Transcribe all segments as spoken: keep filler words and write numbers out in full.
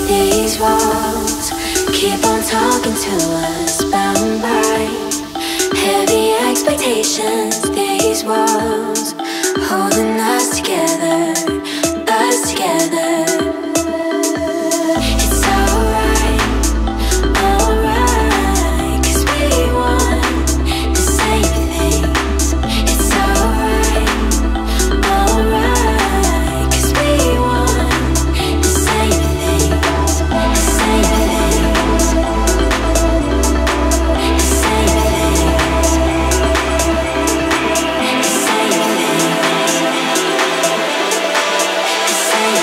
These walls keep on talking to us, bound by heavy expectations. These walls holding us together, us together. It's alright, alright, 'cause we want the same things. It's alright, alright, 'cause we want the same things, the same things, the same things, the same things, the same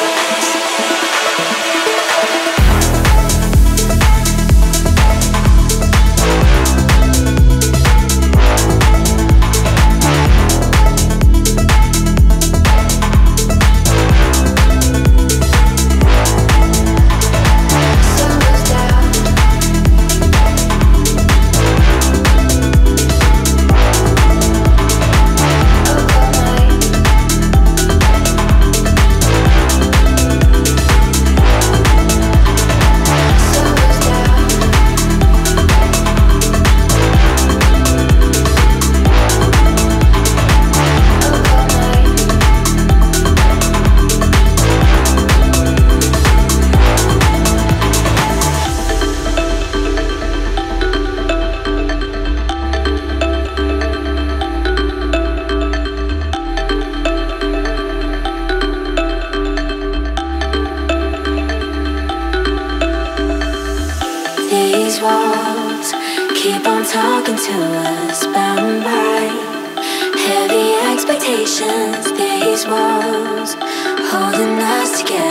These walls keep on talking to us, bound by heavy expectations. These walls holding us together.